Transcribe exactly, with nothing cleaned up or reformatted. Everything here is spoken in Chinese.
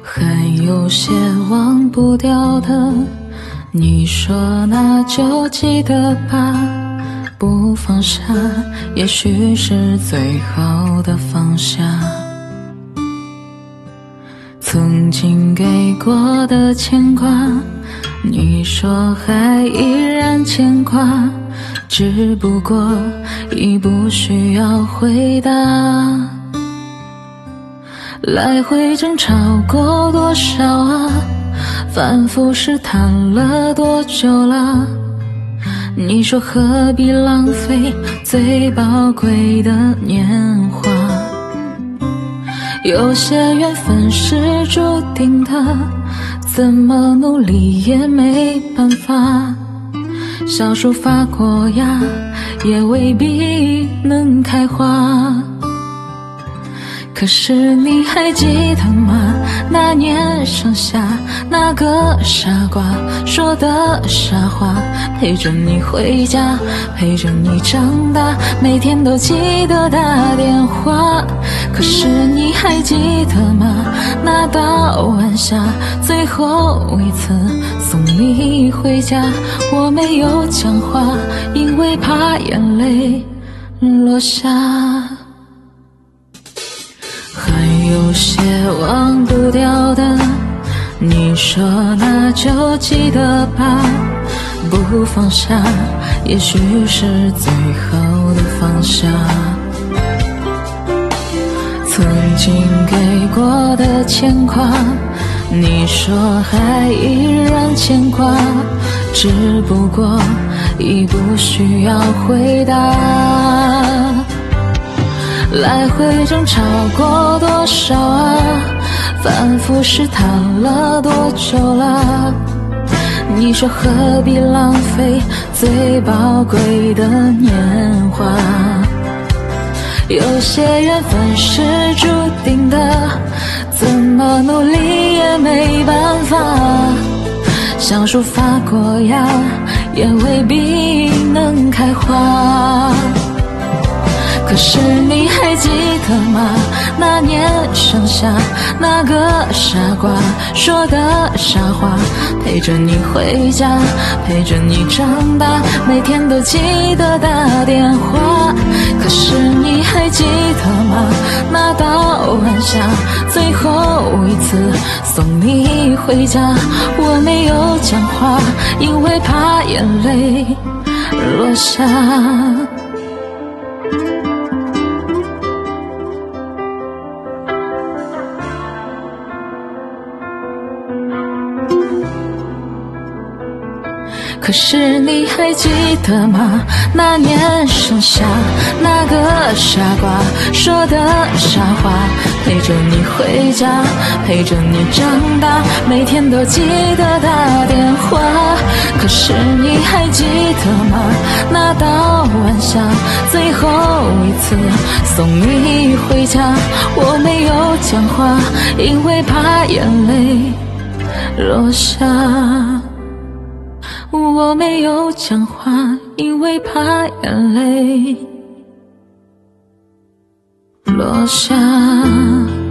还有些忘不掉的，你说那就记得吧，不放下也许是最好的放下。曾经给过的牵挂，你说还依然牵挂，只不过已不需要回答。来回争吵过多少啊，反复试探了多久了，你说何必浪费最宝贵的年华。有些缘分是注定的，怎么努力也没办法，小树发过芽也未必能开花。可是你还记得吗？那年盛夏，那个傻瓜说的傻话，陪着你回家，陪着你长大，每天都记得打电话。可是你还记得吗？那道晚霞，最后一次送你回家，我没有讲话，因为怕眼泪落下。还有些忘不掉的，你说那就记得吧，不放下也许是最好的放下。曾经给过的牵挂，你说还依然牵挂，只不过已不需要回答。来回争吵过多少啊，反复试探了多久了，你说何必浪费最宝贵的年华。有些缘分是注定的，怎么努力也没办法，小树发过芽也未必能开花。可是你还记得吗？那年盛夏，那个傻瓜说的傻话，陪着你回家，陪着你长大，每天都记得打电话。可是你还记得吗？那道晚霞，最后一次送你回家，我没有讲话，因为怕眼泪落下。可是你还记得吗？那年盛夏，那个傻瓜说的傻话，陪着你回家，陪着你长大，每天都记得打电话。可是你还记得吗？那道晚霞，最后一次送你回家，我没有讲话，因为怕眼泪落下。我没有讲话，因为怕眼泪落下。